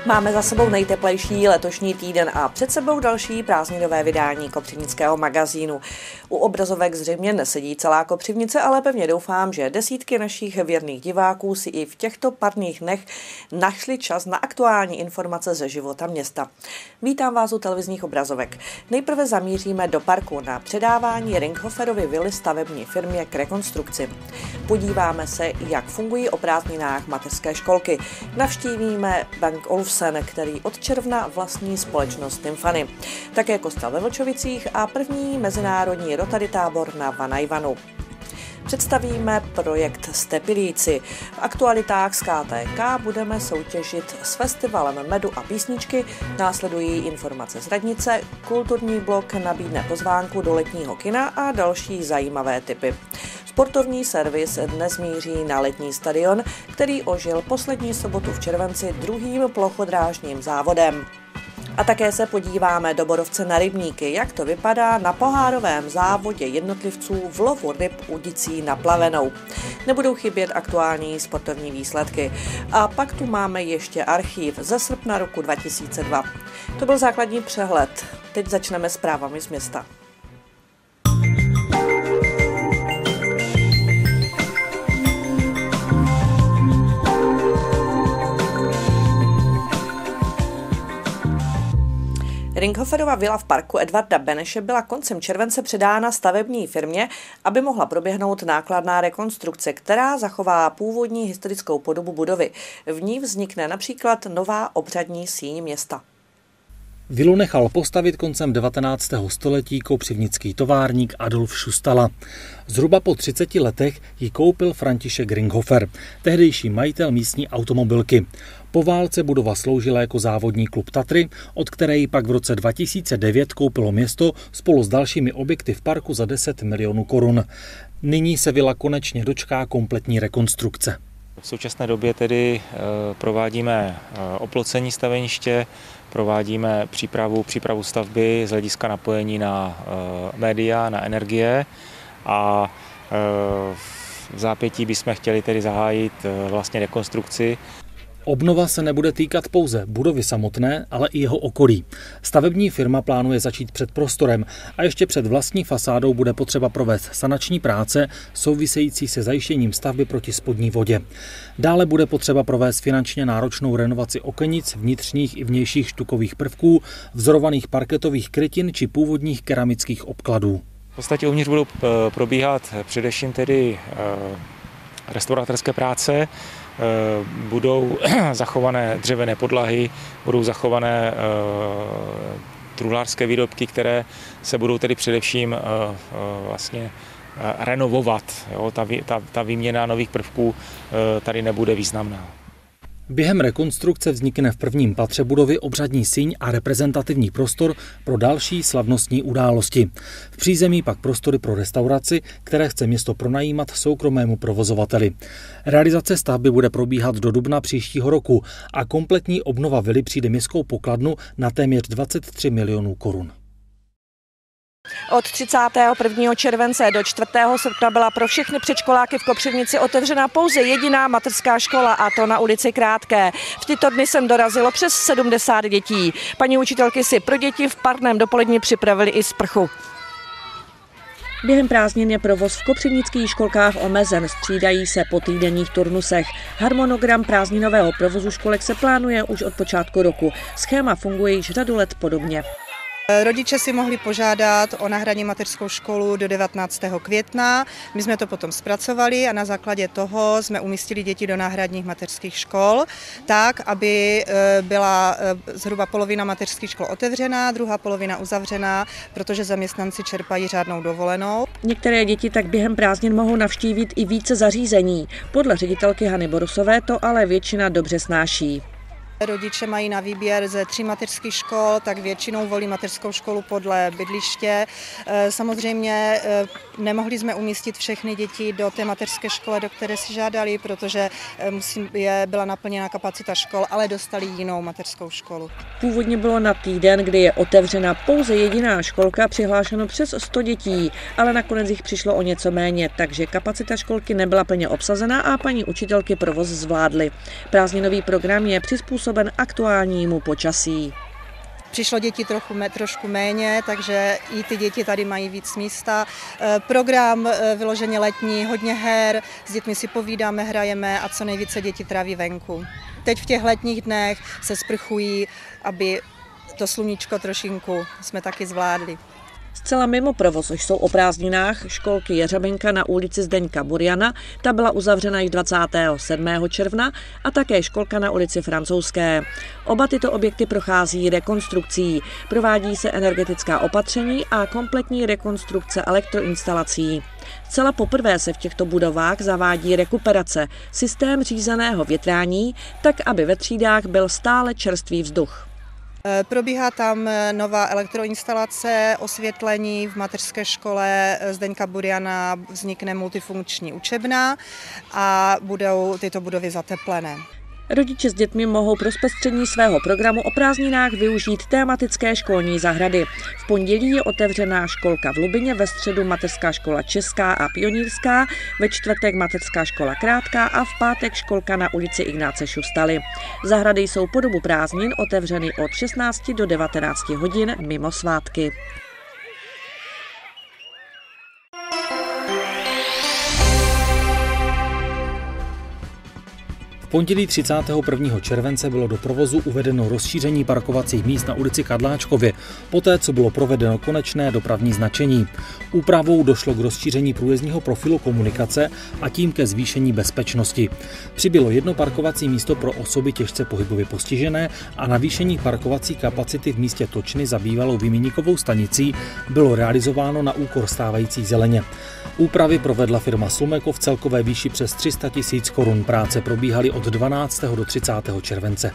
Máme za sebou nejteplejší letošní týden a před sebou další prázdninové vydání Kopřivnického magazínu. U obrazovek zřejmě nesedí celá Kopřivnice, ale pevně doufám, že desítky našich věrných diváků si i v těchto parních dnech našli čas na aktuální informace ze života města. Vítám vás u televizních obrazovek. Nejprve zamíříme do parku na předávání Ringhoferovy vily stavební firmě k rekonstrukci. Podíváme se, jak fungují o prázdninách mateřské školky. Navštívíme Bank Olufsen, který od června vlastní společnost Tymphany. Také kostel ve Vlčovicích a první mezinárodní Rotary tábor na Vanajvanu. Představíme projekt Stepilíci. V aktualitách z KTK budeme soutěžit s festivalem medu a písničky, následují informace z radnice, kulturní blok nabídne pozvánku do letního kina a další zajímavé tipy. Sportovní servis dnes míří na letní stadion, který ožil poslední sobotu v červenci druhým plochodrážním závodem. A také se podíváme do Borovce na rybníky, jak to vypadá na pohárovém závodě jednotlivců v lovu ryb udicí na plavenou. Nebudou chybět aktuální sportovní výsledky. A pak tu máme ještě archív ze srpna roku 2002. To byl základní přehled. Teď začneme zprávami z města. Ringhoferova vila v parku Edvarda Beneše byla koncem července předána stavební firmě, aby mohla proběhnout nákladná rekonstrukce, která zachová původní historickou podobu budovy. V ní vznikne například nová obřadní síň města. Vilu nechal postavit koncem 19. století kopřivnický továrník Adolf Šustala. Zhruba po 30 letech ji koupil František Ringhofer, tehdejší majitel místní automobilky. Po válce budova sloužila jako závodní klub Tatry, od které ji pak v roce 2009 koupilo město spolu s dalšími objekty v parku za 10 milionů korun. Nyní se vila konečně dočká kompletní rekonstrukce. V současné době tedy provádíme oplocení staveniště, provádíme přípravu stavby z hlediska napojení na média, na energie a v zápětí bychom chtěli tedy zahájit vlastně rekonstrukci. Obnova se nebude týkat pouze budovy samotné, ale i jeho okolí. Stavební firma plánuje začít před prostorem a ještě před vlastní fasádou bude potřeba provést sanační práce související se zajištěním stavby proti spodní vodě. Dále bude potřeba provést finančně náročnou renovaci okenic, vnitřních i vnějších štukových prvků, vzorovaných parketových krytin či původních keramických obkladů. V podstatě uvnitř budou probíhat především tedy restaurátorské práce, budou zachované dřevěné podlahy, budou zachované truhlářské výrobky, které se budou tedy především vlastně renovovat. Jo? Ta výměna nových prvků tady nebude významná. Během rekonstrukce vznikne v prvním patře budovy obřadní síň a reprezentativní prostor pro další slavnostní události. V přízemí pak prostory pro restauraci, které chce město pronajímat soukromému provozovateli. Realizace stavby bude probíhat do dubna příštího roku a kompletní obnova vily přijde městskou pokladnu na téměř 23 milionů korun. Od 31. července do 4. srpna byla pro všechny předškoláky v Kopřivnici otevřena pouze jediná mateřská škola, a to na ulici Krátké. V tyto dny sem dorazilo přes 70 dětí. Paní učitelky si pro děti v parném dopoledni připravili i sprchu. Během prázdnin je provoz v kopřivnických školkách omezen, střídají se po týdenních turnusech. Harmonogram prázdninového provozu školek se plánuje už od počátku roku. Schéma funguje již řadu let podobně. Rodiče si mohli požádat o náhradní mateřskou školu do 19. května. My jsme to potom zpracovali a na základě toho jsme umístili děti do náhradních mateřských škol, tak, aby byla zhruba polovina mateřských škol otevřená, druhá polovina uzavřená, protože zaměstnanci čerpají řádnou dovolenou. Některé děti tak během prázdnin mohou navštívit i více zařízení. Podle ředitelky Hany Borusové to ale většina dobře snáší. Rodiče mají na výběr ze 3 mateřských škol, tak většinou volí mateřskou školu podle bydliště. Samozřejmě nemohli jsme umístit všechny děti do té mateřské školy, do které si žádali, protože byla naplněna kapacita škol, ale dostali jinou mateřskou školu. Původně bylo na týden, kdy je otevřena pouze jediná školka, přihlášeno přes 100 dětí, ale nakonec jich přišlo o něco méně, takže kapacita školky nebyla plně obsazená a paní učitelky provoz zvládly. Prázdninový program je přizpůsobený přizpůsoben aktuálnímu počasí. Přišlo děti trošku méně, takže i ty děti tady mají víc místa. Program vyloženě letní, hodně her, s dětmi si povídáme, hrajeme a co nejvíce děti tráví venku. Teď v těch letních dnech se sprchují, aby to sluníčko trošinku jsme taky zvládli. Zcela mimo provoz jsou o prázdninách školky Jeřabinka na ulici Zdeňka Buriana, ta byla uzavřena již 27. června, a také školka na ulici Francouzské. Oba tyto objekty prochází rekonstrukcí, provádí se energetická opatření a kompletní rekonstrukce elektroinstalací. Zcela poprvé se v těchto budovách zavádí rekuperace, systém řízeného větrání, tak aby ve třídách byl stále čerstvý vzduch. Probíhá tam nová elektroinstalace, osvětlení, v mateřské škole Zdeňka Buriana vznikne multifunkční učebna a budou tyto budovy zateplené. Rodiče s dětmi mohou pro zpestření svého programu o prázdninách využít tématické školní zahrady. V pondělí je otevřená školka v Lubině, ve středu mateřská škola Česká a Pionýrská, ve čtvrtek mateřská škola Krátká a v pátek školka na ulici Ignáce Šustaly. Zahrady jsou po dobu prázdnin otevřeny od 16 do 19 hodin mimo svátky. V pondělí 31. července bylo do provozu uvedeno rozšíření parkovacích míst na ulici Kadláčkově, poté co bylo provedeno konečné dopravní značení. Úpravou došlo k rozšíření průjezdního profilu komunikace a tím ke zvýšení bezpečnosti. Přibylo jedno parkovací místo pro osoby těžce pohybově postižené a navýšení parkovací kapacity v místě Točny za bývalou výměníkovou stanicí bylo realizováno na úkor stávající zeleně. Úpravy provedla firma Slumeko v celkové výši přes 300 000 korun. Práce probíhaly od 12. do 30. července.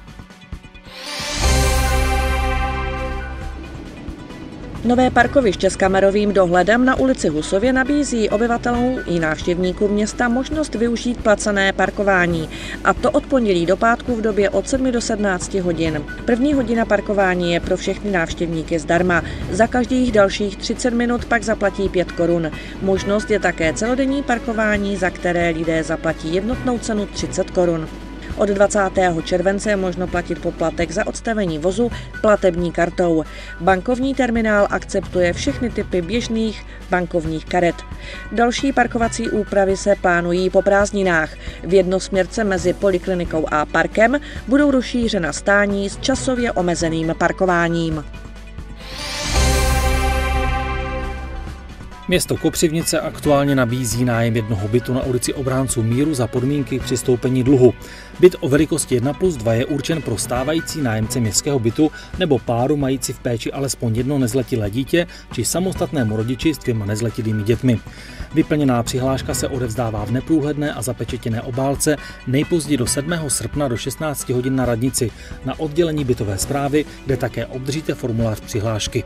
Nové parkoviště s kamerovým dohledem na ulici Husově nabízí obyvatelům i návštěvníkům města možnost využít placené parkování, a to od pondělí do pátku v době od 7 do 17 hodin. První hodina parkování je pro všechny návštěvníky zdarma, za každých dalších 30 minut pak zaplatí 5 korun. Možnost je také celodenní parkování, za které lidé zaplatí jednotnou cenu 30 korun. Od 20. července je možno platit poplatek za odstavení vozu platební kartou. Bankovní terminál akceptuje všechny typy běžných bankovních karet. Další parkovací úpravy se plánují po prázdninách. V jednosměrce mezi poliklinikou a parkem budou rozšířena stání s časově omezeným parkováním. Město Kopřivnice aktuálně nabízí nájem jednoho bytu na ulici Obránců míru za podmínky přistoupení dluhu. Byt o velikosti 1+2 je určen pro stávající nájemce městského bytu nebo páru mající v péči alespoň jedno nezletilé dítě či samostatnému rodiči s 2 nezletilými dětmi. Vyplněná přihláška se odevzdává v neprůhledné a zapečetěné obálce nejpozději do 7. srpna do 16 hodin na radnici na oddělení bytové správy, kde také obdržíte formulář přihlášky.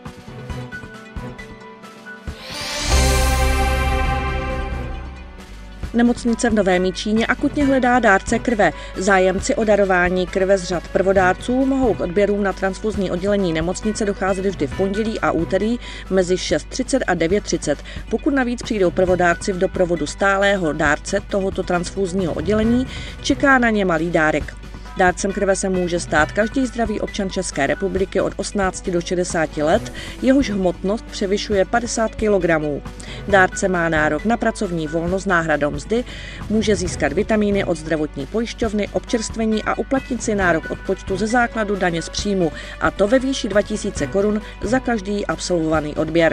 Nemocnice v Novém Jičíně akutně hledá dárce krve. Zájemci o darování krve z řad prvodárců mohou k odběrům na transfuzní oddělení nemocnice docházet vždy v pondělí a úterý mezi 6:30 a 9:30. Pokud navíc přijdou prvodárci v doprovodu stálého dárce tohoto transfuzního oddělení, čeká na ně malý dárek. Dárcem krve se může stát každý zdravý občan České republiky od 18 do 60 let, jehož hmotnost převyšuje 50 kg. Dárce má nárok na pracovní volno s náhradou mzdy, může získat vitamíny od zdravotní pojišťovny, občerstvení a uplatnit si nárok odpočtu ze základu daně z příjmu, a to ve výši 2000 korun za každý absolvovaný odběr.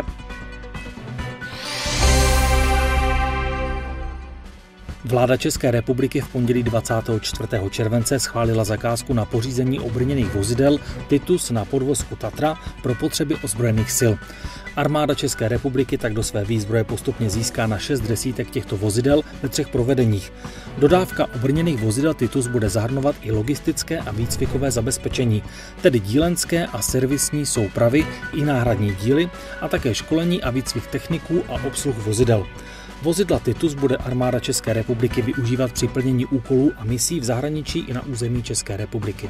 Vláda České republiky v pondělí 24. července schválila zakázku na pořízení obrněných vozidel Titus na podvozku Tatra pro potřeby ozbrojených sil. Armáda České republiky tak do své výzbroje postupně získá na 6 desítek těchto vozidel ve 3 provedeních. Dodávka obrněných vozidel Titus bude zahrnovat i logistické a výcvikové zabezpečení, tedy dílenské a servisní soupravy i náhradní díly a také školení a výcvik techniků a obsluh vozidel. Vozidla Titus bude armáda České republiky využívat při plnění úkolů a misí v zahraničí i na území České republiky.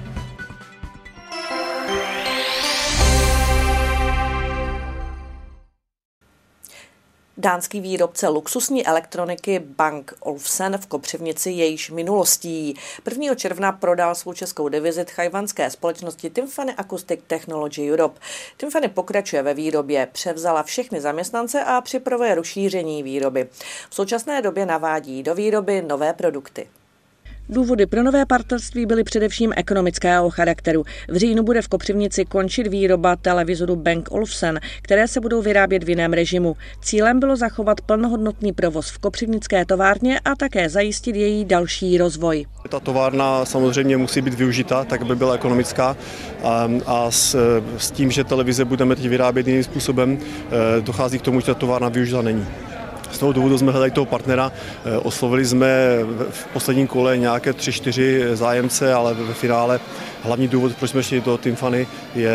Dánský výrobce luxusní elektroniky Bang & Olufsen v Kopřivnici je již minulostí. 1. června prodal svou českou divizi tchajwanské společnosti Tymphany Acoustic Technology Europe. Tymphany pokračuje ve výrobě, převzala všechny zaměstnance a připravuje rozšíření výroby. V současné době navádí do výroby nové produkty. Důvody pro nové partnerství byly především ekonomického charakteru. V říjnu bude v Kopřivnici končit výroba televizoru Bang & Olufsen, které se budou vyrábět v jiném režimu. Cílem bylo zachovat plnohodnotný provoz v kopřivnické továrně a také zajistit její další rozvoj. Ta továrna samozřejmě musí být využita, tak aby byla ekonomická a s tím, že televize budeme teď vyrábět jiným způsobem, dochází k tomu, že ta továrna využita není. Z toho důvodu jsme hledali toho partnera, oslovili jsme v posledním kole nějaké 3-4 zájemce, ale ve finále hlavní důvod, proč jsme šli do Tymphany,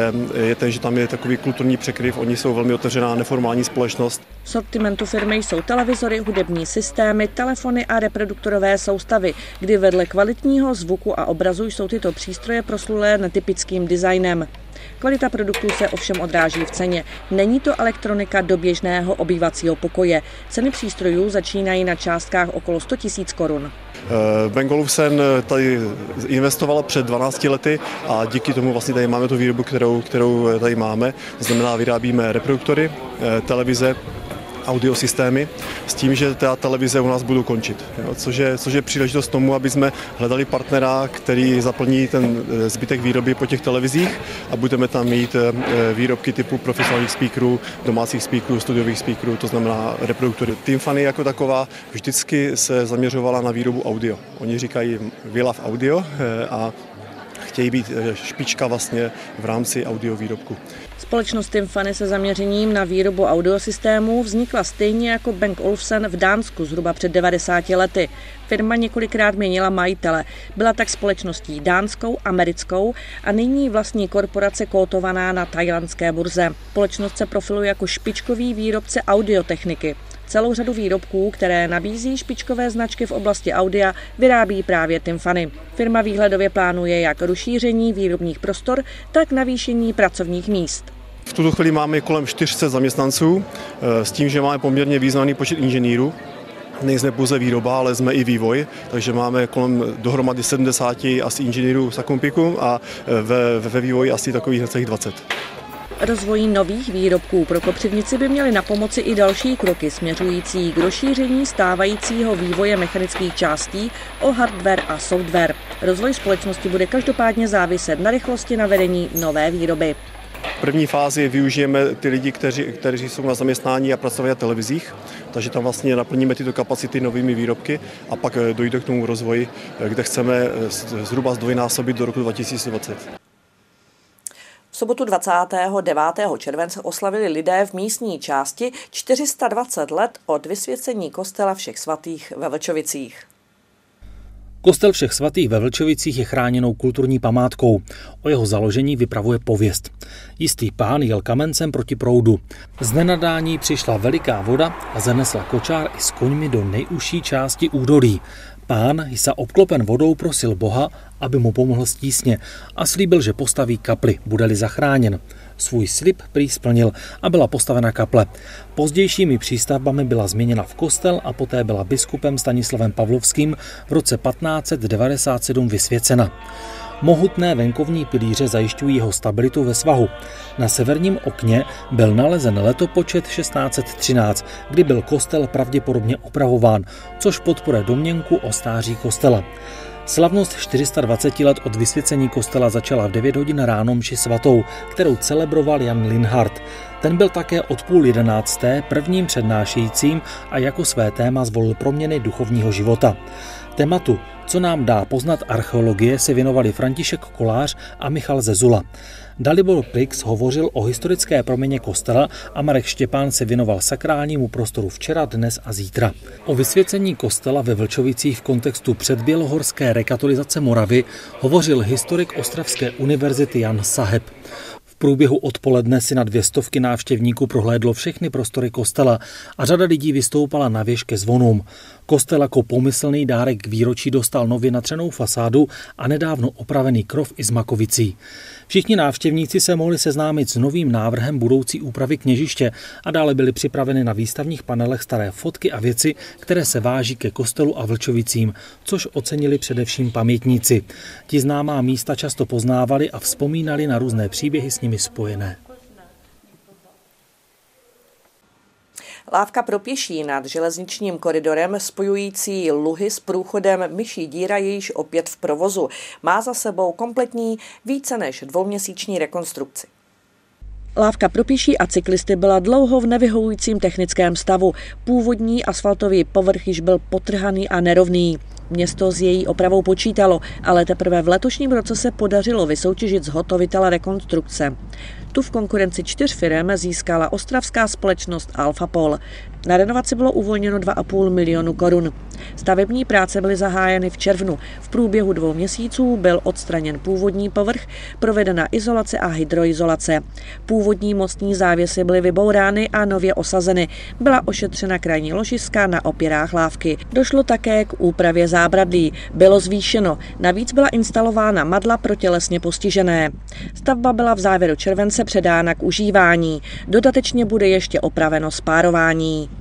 je ten, že tam je takový kulturní překryv, oni jsou velmi otevřená neformální společnost. V sortimentu firmy jsou televizory, hudební systémy, telefony a reproduktorové soustavy, kdy vedle kvalitního zvuku a obrazu jsou tyto přístroje proslulé netypickým designem. Kvalita produktů se ovšem odráží v ceně. Není to elektronika do běžného obývacího pokoje. Ceny přístrojů začínají na částkách okolo 100 000 korun. Bang & Olufsen tady investovala před 12 lety a díky tomu vlastně tady máme tu výrobu, kterou tady máme. To znamená, vyrábíme reproduktory, televize, audiosystémy, s tím, že ta televize u nás budou končit. Což je příležitost tomu, aby jsme hledali partnera, který zaplní ten zbytek výroby po těch televizích a budeme tam mít výrobky typu profesionálních speakerů, domácích speakerů, studiových speakerů, to znamená reproduktory. Tymphany jako taková vždycky se zaměřovala na výrobu audio. Oni říkají we love audio a chtějí být špička vlastně v rámci audio výrobku. Společnost Tymphany se zaměřením na výrobu audiosystémů vznikla stejně jako Bang & Olufsen v Dánsku zhruba před 90 lety. Firma několikrát měnila majitele. Byla tak společností dánskou, americkou a nyní vlastní korporace kótovaná na tajlandské burze. Společnost se profiluje jako špičkový výrobce audiotechniky. Celou řadu výrobků, které nabízí špičkové značky v oblasti audia, vyrábí právě Tymphany. Firma výhledově plánuje jak rozšíření výrobních prostor, tak navýšení pracovních míst. V tuto chvíli máme kolem 400 zaměstnanců, s tím, že máme poměrně významný počet inženýrů. Nejsme pouze výroba, ale jsme i vývoj, takže máme kolem dohromady 70 asi inženýrů Sakumpiku a ve vývoji asi takových 20. Rozvoji nových výrobků pro Kopřivnici by měly napomoci i další kroky směřující k rozšíření stávajícího vývoje mechanických částí o hardware a software. Rozvoj společnosti bude každopádně záviset na rychlosti navedení nové výroby. V první fázi využijeme ty lidi, kteří jsou na zaměstnání a pracovají na televizích, takže tam vlastně naplníme tyto kapacity novými výrobky a pak dojde k tomu rozvoji, kde chceme zhruba zdvojnásobit do roku 2020. V sobotu 29. července oslavili lidé v místní části 420 let od vysvěcení kostela Všech svatých ve Vlčovicích. Kostel Všech svatých ve Vlčovicích je chráněnou kulturní památkou. O jeho založení vypravuje pověst. Jistý pán jel kamencem proti proudu. Z nenadání přišla veliká voda a zanesla kočár i s koňmi do nejužší části údolí. Pán sa obklopen vodou prosil Boha, aby mu pomohl z tísně a slíbil, že postaví kapli, bude-li zachráněn. Svůj slib prý splnil a byla postavena kaple. Pozdějšími přístavbami byla změněna v kostel a poté byla biskupem Stanislavem Pavlovským v roce 1597 vysvěcena. Mohutné venkovní pilíře zajišťují jeho stabilitu ve svahu. Na severním okně byl nalezen letopočet 1613, kdy byl kostel pravděpodobně opravován, což podporuje domněnku o stáří kostela. Slavnost 420 let od vysvěcení kostela začala v 9 hodin ráno mši svatou, kterou celebroval Jan Linhart. Ten byl také od 10:30 prvním přednášejícím a jako své téma zvolil proměny duchovního života. Tématu, co nám dá poznat archeologie, se věnovali František Kolář a Michal Zezula. Dalibor Prix hovořil o historické proměně kostela a Marek Štěpán se věnoval sakrálnímu prostoru včera, dnes a zítra. O vysvěcení kostela ve Vlčovicích v kontextu předbělohorské rekatolizace Moravy hovořil historik Ostravské univerzity Jan Saheb. V průběhu odpoledne si na 200 návštěvníků prohlédlo všechny prostory kostela a řada lidí vystoupala na věž ke zvonům. Kostel jako pomyslný dárek k výročí dostal nově natřenou fasádu a nedávno opravený krov i z makovicí. Všichni návštěvníci se mohli seznámit s novým návrhem budoucí úpravy kněžiště a dále byly připraveny na výstavních panelech staré fotky a věci, které se váží ke kostelu a Vlčovicím, což ocenili především pamětníci. Ti známá místa často poznávali a vzpomínali na různé příběhy s nimi spojené. Lávka pro pěší nad železničním koridorem spojující Luhy s průchodem Myší díra je již opět v provozu. Má za sebou kompletní více než dvouměsíční rekonstrukci. Lávka pro pěší a cyklisty byla dlouho v nevyhovujícím technickém stavu. Původní asfaltový povrch již byl potrhaný a nerovný. Město s její opravou počítalo, ale teprve v letošním roce se podařilo vysoutěžit zhotovitele rekonstrukce. Tu v konkurenci 4 firem získala ostravská společnost Alfapol. Na renovaci bylo uvolněno 2,5 milionu korun. Stavební práce byly zahájeny v červnu. V průběhu 2 měsíců byl odstraněn původní povrch, provedena izolace a hydroizolace. Původní mostní závěsy byly vybourány a nově osazeny. Byla ošetřena krajní ložiska na opěrách lávky. Došlo také k úpravě zábradlí. Bylo zvýšeno. Navíc byla instalována madla pro tělesně postižené. Stavba byla v závěru července předána k užívání. Dodatečně bude ještě opraveno spárování.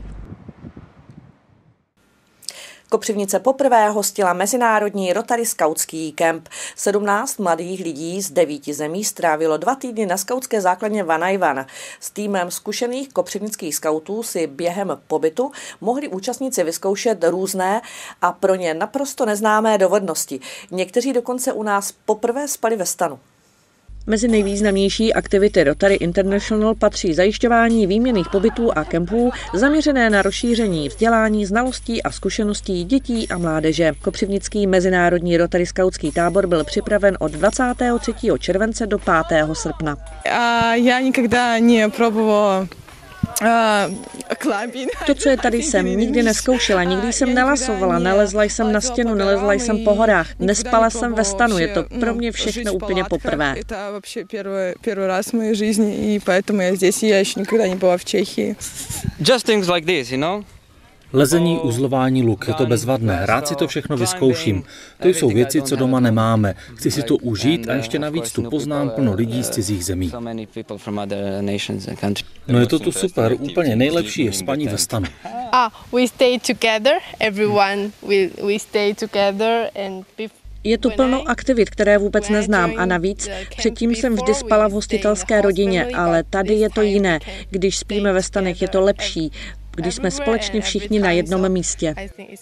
Kopřivnice poprvé hostila mezinárodní Rotary skautský kemp. 17 mladých lidí z 9 zemí strávilo 2 týdny na skautské základně Vanajvan. S týmem zkušených kopřivnických skautů si během pobytu mohli účastníci vyzkoušet různé a pro ně naprosto neznámé dovednosti. Někteří dokonce u nás poprvé spali ve stanu. Mezi nejvýznamnější aktivity Rotary International patří zajišťování výměnných pobytů a kempů zaměřené na rozšíření vzdělání, znalostí a zkušeností dětí a mládeže. Kopřivnický mezinárodní Rotary skautský tábor byl připraven od 23. července do 5. srpna. Já nikdy neprobovala To, co je tady, jsem nikdy nezkoušela, nikdy jsem nelasovala, nelezla jsem na stěnu, nelezla jsem po horách, nespala jsem ve stanu, je to pro mě všechno úplně poprvé. To je první raz v mé životě a proto já zde, já ještě nikdy nebyla v Čechii. Just things like this, you know? Lezení, uzlování luk, je to bezvadné, rád si to všechno vyzkouším. To jsou věci, co doma nemáme. Chci si to užít a ještě navíc tu poznám plno lidí z cizích zemí. No je to tu super, úplně nejlepší je spaní ve stanu. We stay together, everyone we stay together and Je tu plno aktivit, které vůbec neznám a navíc předtím jsem vždy spala v hostitelské rodině, ale tady je to jiné. Když spíme ve stanech, je to lepší, když jsme společně všichni na jednom místě.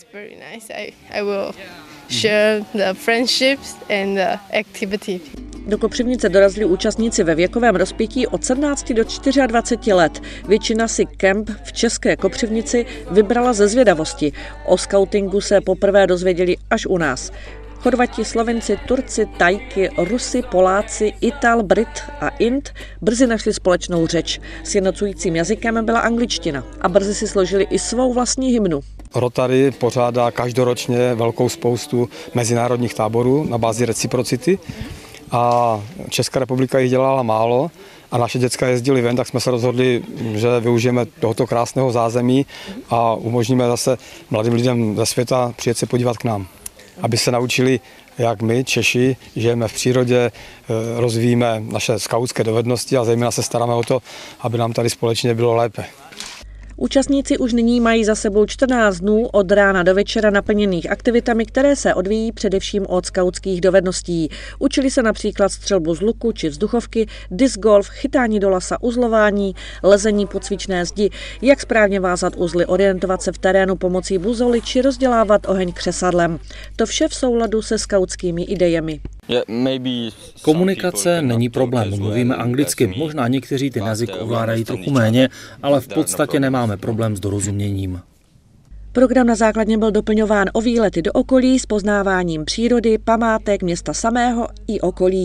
Do Kopřivnice dorazili účastníci ve věkovém rozpětí od 17 do 24 let. Většina si kemp v České Kopřivnici vybrala ze zvědavosti. O skautingu se poprvé dozvěděli až u nás. Chorvati, Slovenci, Turci, Tajky, Rusy, Poláci, Ital, Brit a Int brzy našli společnou řeč. Sjednocujícím jazykem byla angličtina a brzy si složili i svou vlastní hymnu. Rotary pořádá každoročně velkou spoustu mezinárodních táborů na bázi reciprocity a Česká republika jich dělala málo a naše děcka jezdili ven, tak jsme se rozhodli, že využijeme tohoto krásného zázemí a umožníme zase mladým lidem ze světa přijet se podívat k nám, aby se naučili, jak my, Češi, žijeme v přírodě, rozvíjíme naše skautské dovednosti a zejména se staráme o to, aby nám tady společně bylo lépe. Účastníci už nyní mají za sebou 14 dnů od rána do večera naplněných aktivitami, které se odvíjí především od skautských dovedností. Učili se například střelbu z luku či vzduchovky, disc golf, chytání do lasa, uzlování, lezení po cvičné zdi, jak správně vázat uzly, orientovat se v terénu pomocí buzoly či rozdělávat oheň křesadlem. To vše v souladu se skautskými idejemi. Komunikace není problém, mluvíme anglicky, možná někteří ten jazyk ovládají trochu méně, ale v podstatě nemáme problém s dorozuměním. Program na základně byl doplňován o výlety do okolí s poznáváním přírody, památek, města samého i okolí.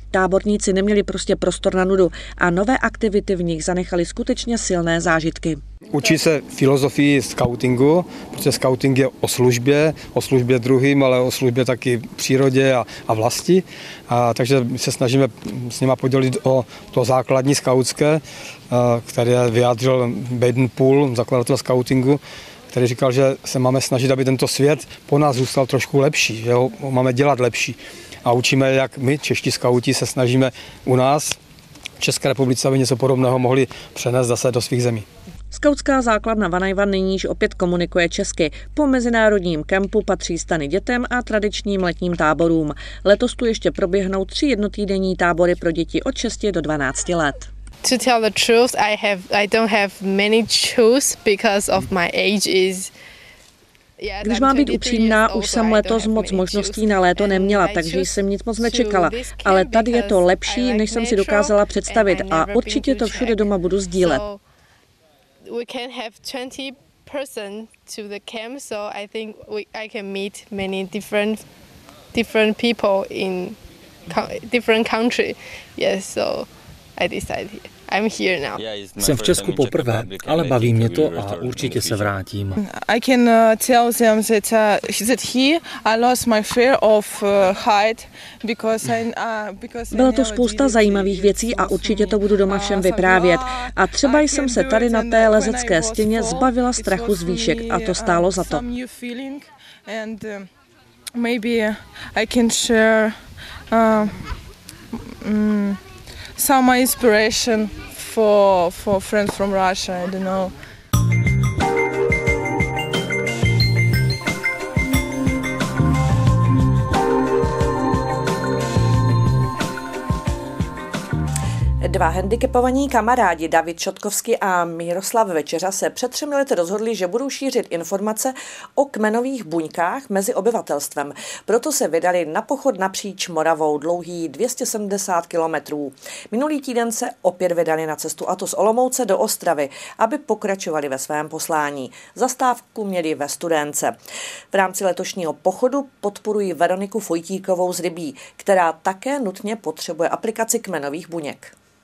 Táborníci neměli prostě prostor na nudu a nové aktivity v nich zanechaly skutečně silné zážitky. Učí se filozofii skautingu, protože skauting je o službě druhým, ale o službě taky přírodě a vlasti. Takže se snažíme s nima podělit o to základní skautské, které vyjádřil Baden Poole, zakladatel skautingu, který říkal, že se máme snažit, aby tento svět po nás zůstal trošku lepší, že ho máme dělat lepší. A učíme, jak my, čeští skauti, se snažíme u nás v České republice, aby něco podobného mohli přenést zase do svých zemí. Skautská základna Vanajvan nyní již opět komunikuje česky. Po mezinárodním kempu patří stany dětem a tradičním letním táborům. Letos tu ještě proběhnou 3 jednotýdenní tábory pro děti od 6 do 12 let. To tell the truth, I don't have many choose because of my age is. Když mám být upřímná, už jsem letos moc možností na léto neměla, takže jsem nic moc nečekala. Ale tady je to lepší, než jsem si dokázala představit a určitě to všude doma budu sdílet. We can have 20 person to the camp, so I think I can meet many different people in different country. Yes, so I decided I'm here now. Jsem v Česku poprvé, ale baví mě to a určitě se vrátím. I can tell them that here I lost my fear of height because Bylo to spousta zajímavých věcí a určitě to budu doma všem vyprávět. A třeba jsem se tady na té lezecké stěně zbavila strachu z výšek a to stálo za to. Maybe I can share some inspiration for friends from Russia, I don't know. Dva handicapovaní kamarádi David Šotkovský a Miroslav Večeřa se před 3 lety rozhodli, že budou šířit informace o kmenových buňkách mezi obyvatelstvem. Proto se vydali na pochod napříč Moravou dlouhý 270 kilometrů. Minulý týden se opět vydali na cestu, a to z Olomouce do Ostravy, aby pokračovali ve svém poslání. Zastávku měli ve Studénce. V rámci letošního pochodu podporují Veroniku Fojtíkovou z Rybí, která také nutně potřebuje aplikaci kmenových buněk.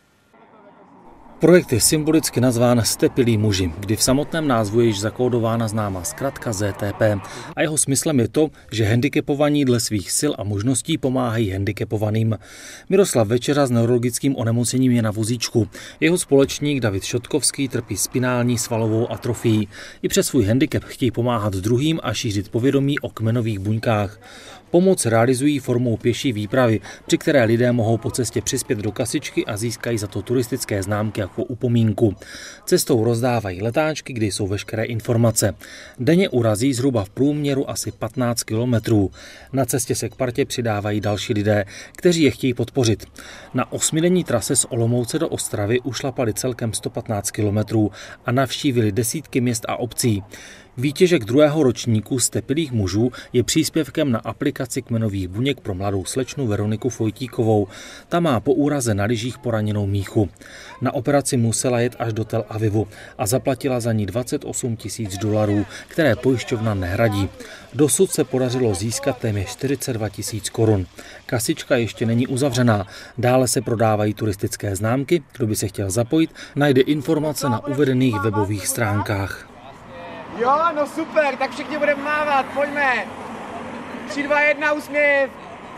Projekt je symbolicky nazván Ztepilí muži, kdy v samotném názvu je již zakódována známá zkratka ZTP. A jeho smyslem je to, že handicapovaní dle svých sil a možností pomáhají handicapovaným. Miroslav Večeřa s neurologickým onemocněním je na vozíčku. Jeho společník David Šotkovský trpí spinální svalovou atrofií. I přes svůj handicap chtějí pomáhat druhým a šířit povědomí o kmenových buňkách. Pomoc realizují formou pěší výpravy, při které lidé mohou po cestě přispět do kasičky a získají za to turistické známky jako upomínku. Cestou rozdávají letáčky, kde jsou veškeré informace. Denně urazí zhruba v průměru asi 15 kilometrů. Na cestě se k partě přidávají další lidé, kteří je chtějí podpořit. Na 8denní trase z Olomouce do Ostravy ušlapali celkem 115 kilometrů a navštívili desítky měst a obcí. Výtěžek 2. ročníku Ztepilých mužů je příspěvkem na aplikaci kmenových buněk pro mladou slečnu Veroniku Fojtíkovou. Ta má po úraze na lyžích poraněnou míchu. Na operaci musela jet až do Tel Avivu a zaplatila za ní $28 000, které pojišťovna nehradí. Dosud se podařilo získat téměř 42 000 korun. Kasička ještě není uzavřená. Dále se prodávají turistické známky. Kdo by se chtěl zapojit, najde informace na uvedených webových stránkách. Jo, no super, tak všichni budeme mávat, pojďme. 3, 2, 1, úsměv.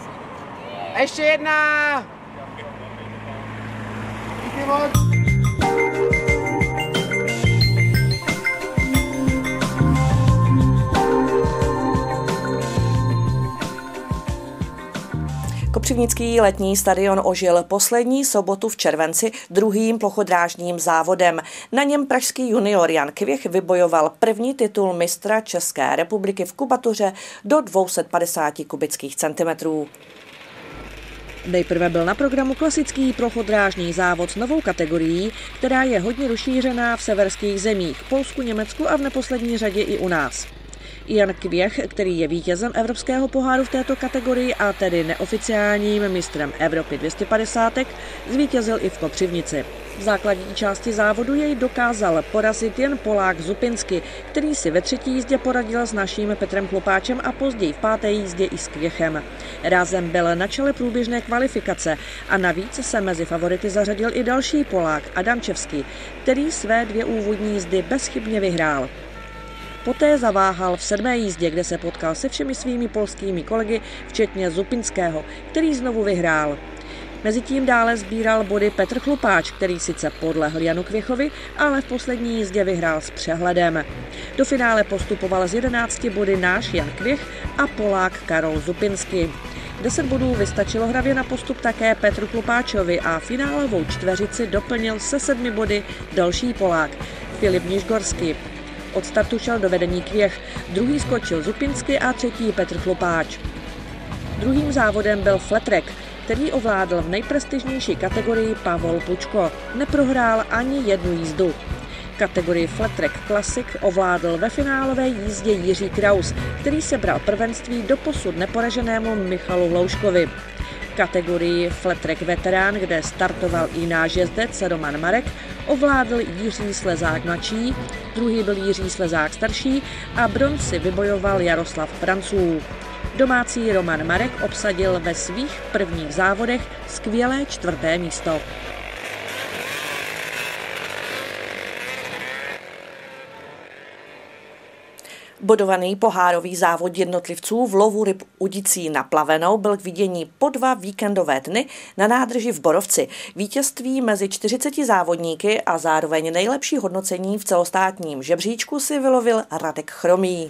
A ještě jedna. Díky moc. Kopřivnický letní stadion ožil poslední sobotu v červenci druhým plochodrážním závodem. Na něm pražský junior Jan Kvěch vybojoval první titul mistra České republiky v kubatuře do 250 kubických centimetrů. Nejprve byl na programu klasický plochodrážní závod s novou kategorií, která je hodně rozšířená v severských zemích, Polsku, Německu a v neposlední řadě i u nás. Jan Kvěch, který je vítězem Evropského poháru v této kategorii a tedy neoficiálním mistrem Evropy 250, zvítězil i v Kopřivnici. V základní části závodu jej dokázal porazit jen Polák Zupinsky, který si ve třetí jízdě poradil s naším Petrem Chlupáčem a později v páté jízdě i s Kvěchem. Rázem byl na čele průběžné kvalifikace a navíc se mezi favority zařadil i další Polák Adamčevský, který své 2 úvodní jízdy bezchybně vyhrál. Poté zaváhal v 7. jízdě, kde se potkal se všemi svými polskými kolegy, včetně Zupinského, který znovu vyhrál. Mezitím dále sbíral body Petr Chlupáč, který sice podlehl Janu Kvěchovi, ale v poslední jízdě vyhrál s přehledem. Do finále postupoval z 11 body náš Jan Kvěch a Polák Karol Zupinsky. 10 bodů vystačilo hravě na postup také Petru Chlupáčovi a finálovou čtveřici doplnil se 7 body další Polák Filip Nižgorský. Od startu šel do vedení Kvěch, druhý skočil Zupinsky a třetí Petr Chlupáč. Druhým závodem byl flat track, který ovládl v nejprestižnější kategorii Pavol Pučko. Neprohrál ani jednu jízdu. Kategorii Flat Track Classic ovládl ve finálové jízdě Jiří Kraus, který sebral prvenství doposud neporaženému Michalu Hlouškovi. Kategorii Flat Track Veterán, kde startoval i náš jezdec Roman Marek, ovládl Jiří Slezák mladší, druhý byl Jiří Slezák starší a bronz vybojoval Jaroslav Pranců. Domácí Roman Marek obsadil ve svých prvních závodech skvělé 4. místo. Bodovaný pohárový závod jednotlivců v lovu ryb udicí na plavenou byl k vidění po 2 víkendové dny na nádrži v Borovci. Vítězství mezi 40 závodníky a zároveň nejlepší hodnocení v celostátním žebříčku si vylovil Radek Chromý.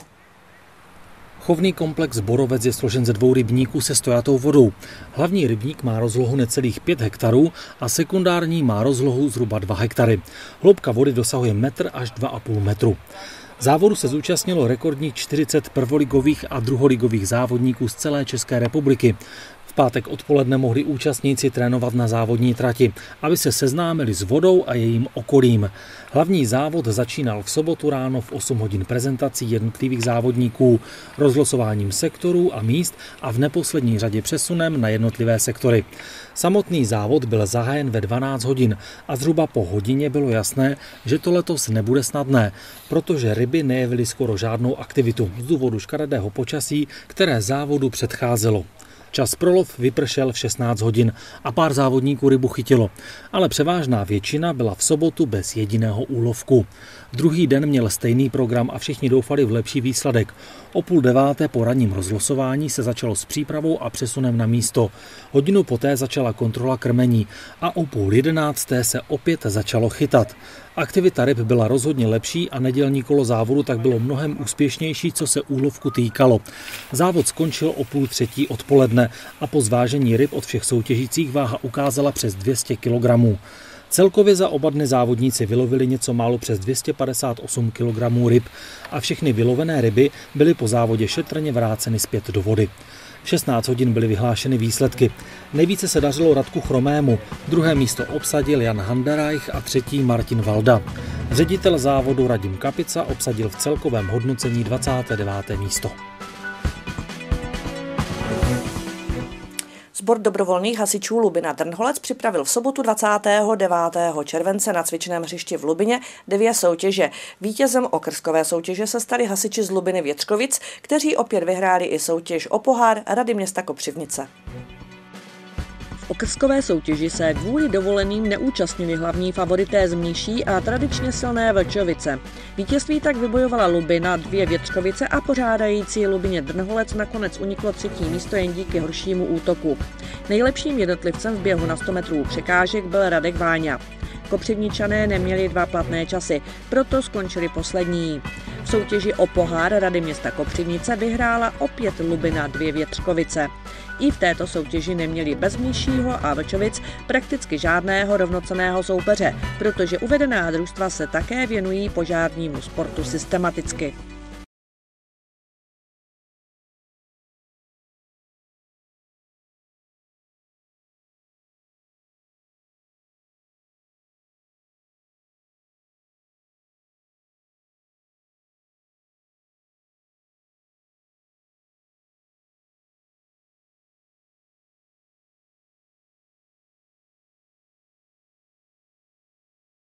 Chovný komplex Borovec je složen ze 2 rybníků se stojatou vodou. Hlavní rybník má rozlohu necelých 5 hektarů a sekundární má rozlohu zhruba 2 hektary. Hloubka vody dosahuje 1 až 2,5 metru. Závodu se zúčastnilo rekordních 40 prvoligových a druholigových závodníků z celé České republiky. V pátek odpoledne mohli účastníci trénovat na závodní trati, aby se seznámili s vodou a jejím okolím. Hlavní závod začínal v sobotu ráno v 8 hodin prezentací jednotlivých závodníků, rozlosováním sektorů a míst a v neposlední řadě přesunem na jednotlivé sektory. Samotný závod byl zahájen ve 12 hodin a zhruba po hodině bylo jasné, že to letos nebude snadné, protože ryby nejevily skoro žádnou aktivitu z důvodu škaredého počasí, které závodu předcházelo. Čas pro lov vypršel v 16 hodin a pár závodníků rybu chytilo, ale převážná většina byla v sobotu bez jediného úlovku. Druhý den měl stejný program a všichni doufali v lepší výsledek. O 8:30 po ranním rozlosování se začalo s přípravou a přesunem na místo. Hodinu poté začala kontrola krmení a o 10:30 se opět začalo chytat. Aktivita ryb byla rozhodně lepší a nedělní kolo závodu tak bylo mnohem úspěšnější, co se úlovku týkalo. Závod skončil o 2:30 odpoledne a po zvážení ryb od všech soutěžících váha ukázala přes 200 kg. Celkově za oba dny závodníci vylovili něco málo přes 258 kg ryb a všechny vylovené ryby byly po závodě šetrně vráceny zpět do vody. V 16 hodin byly vyhlášeny výsledky. Nejvíce se dařilo Radku Chromému, druhé místo obsadil Jan Handerajch a třetí Martin Valda. Ředitel závodu Radim Kapica obsadil v celkovém hodnocení 29. místo. Sbor dobrovolných hasičů Lubina Drnholec připravil v sobotu 29. července na cvičném hřišti v Lubině 2 soutěže. Vítězem okrskové soutěže se stali hasiči z Lubiny Větřkovic, kteří opět vyhráli i soutěž o pohár Rady města Kopřivnice. V okrskové soutěži se kvůli dovoleným neúčastnili hlavní favorité z Mniší a tradičně silné Vlčovice. Vítězství tak vybojovala Lubina, 2 Větřkovice a pořádající Lubině Drnholec nakonec uniklo 3. místo jen díky horšímu útoku. Nejlepším jednotlivcem v běhu na 100 metrů překážek byl Radek Váňa. Kopřivničané neměli 2 platné časy, proto skončili poslední. V soutěži o pohár Rady města Kopřivnice vyhrála opět Lubina, 2 Větřkovice. I v této soutěži neměli bez Mnišího a Vlčovic prakticky žádného rovnocenného soupeře, protože uvedená družstva se také věnují požárnímu sportu systematicky.